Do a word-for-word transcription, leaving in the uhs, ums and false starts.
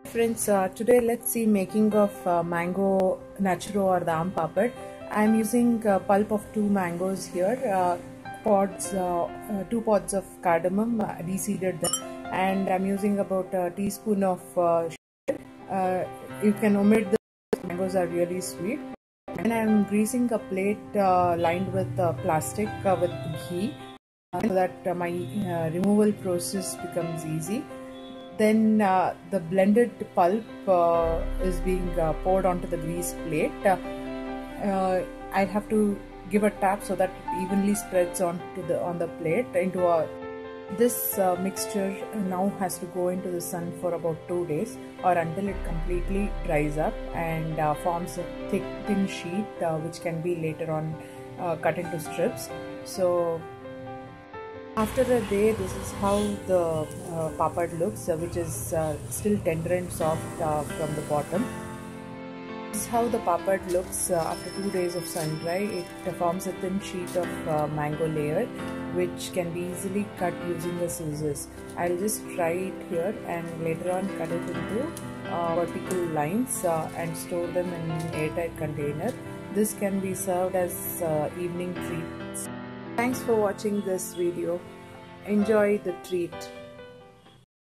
Friends, uh, today let's see making of uh, mango naturo or the aam papad. I am using uh, pulp of two mangoes here, uh, pods, uh, uh, two pods of cardamom, uh, de-seeded them, and I am using about a teaspoon of uh, sugar. Uh, you can omit the mangoes are really sweet. And I am greasing a plate uh, lined with uh, plastic uh, with ghee uh, so that uh, my uh, removal process becomes easy. Then uh, the blended pulp uh, is being uh, poured onto the grease plate. Uh, uh, I have to give a tap so that it evenly spreads onto the on the plate into a. This uh, mixture now has to go into the sun for about two days or until it completely dries up and uh, forms a thick thin sheet uh, which can be later on uh, cut into strips. So after a day, this is how the uh, papad looks, uh, which is uh, still tender and soft uh, from the bottom. This is how the papad looks uh, after two days of sun dry. It uh, forms a thin sheet of uh, mango layer, which can be easily cut using the scissors. I'll just try it here and later on cut it into uh, vertical lines uh, and store them in an airtight container. This can be served as uh, evening treats. Thanks for watching this video. Enjoy the treat.